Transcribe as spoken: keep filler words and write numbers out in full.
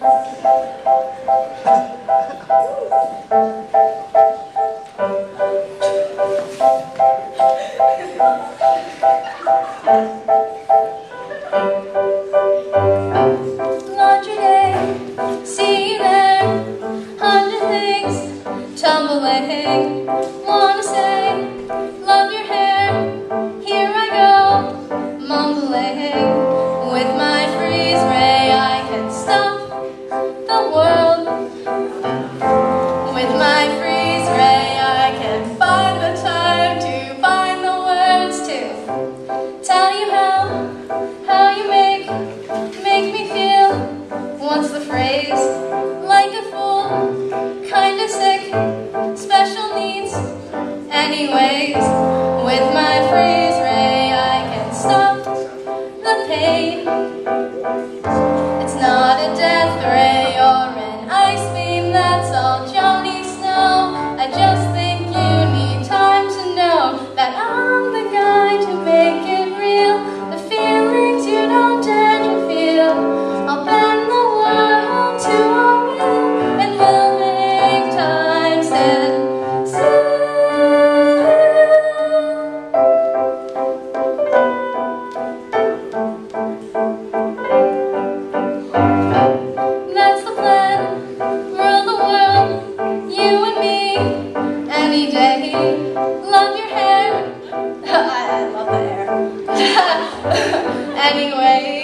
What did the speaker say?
Laundry day, see you there. Hundred things tumbling. Wanna say, love your hair. Here I go, mumbling. With my freeze ray, I can stop the world. With my freeze ray, I can find the time to find the words to tell you how, how you make, make me feel. What's the phrase? Like a fool, kinda sick, special needs. Anyways, with my freeze ray, I can stop the pain. It's not a death ray or an ice beam, that's all Johnny Snow. I just think you need time to know that I'm the guy to make it real. The feelings you don't dare to feel, I'll bend the world to our will, and we'll make time stand still. That's the plan, rule the world, you and me, any day. Love your hair, I love the hair. Anyway.